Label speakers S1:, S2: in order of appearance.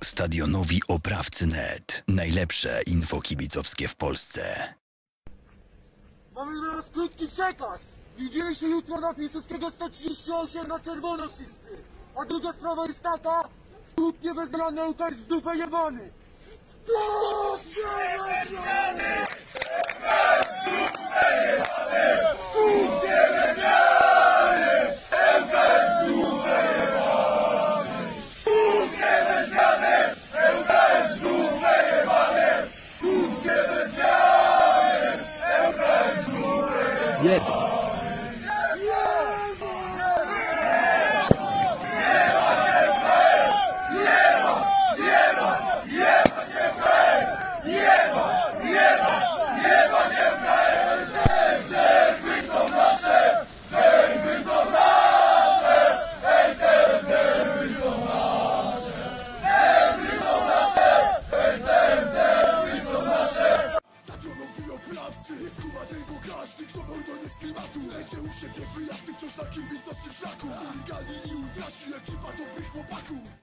S1: Stadionowi Oprawcy.net. Najlepsze info kibicowskie w Polsce.
S2: Mamy dla nas krótki przekaz. Widzimy się jutro na Piłsudskiego 138 na czerwono wszyscy. A druga sprawa jest taka, skutnie bezbronny łukacz w dupę jebany.
S3: Stadionowi oprawcy, skuma tego każdy, kto mordo nie z klimatu. Lecie u siebie wyjazdy wciąż na kibicowskim szlaku. Chuligani i ultrasi, ekipa dobrych chłopaków.